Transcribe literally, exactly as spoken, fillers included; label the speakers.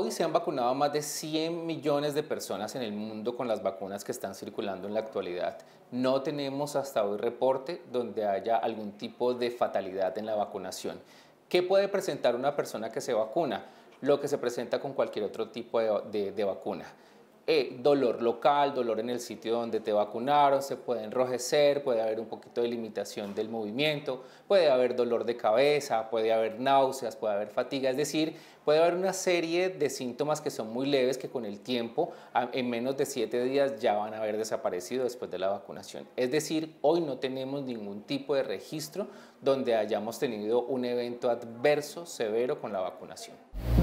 Speaker 1: hoy se han vacunado más de cien millones de personas en el mundo con las vacunas que están circulando en la actualidad. No tenemos hasta hoy reporte donde haya algún tipo de fatalidad en la vacunación. ¿Qué puede presentar una persona que se vacuna? Lo que se presenta con cualquier otro tipo de, de, de vacuna. Eh, dolor local, dolor en el sitio donde te vacunaron, se puede enrojecer, puede haber un poquito de limitación del movimiento, puede haber dolor de cabeza, puede haber náuseas, puede haber fatiga, es decir, puede haber una serie de síntomas que son muy leves que con el tiempo, en menos de siete días, ya van a haber desaparecido después de la vacunación. Es decir, hoy no tenemos ningún tipo de registro donde hayamos tenido un evento adverso severo con la vacunación.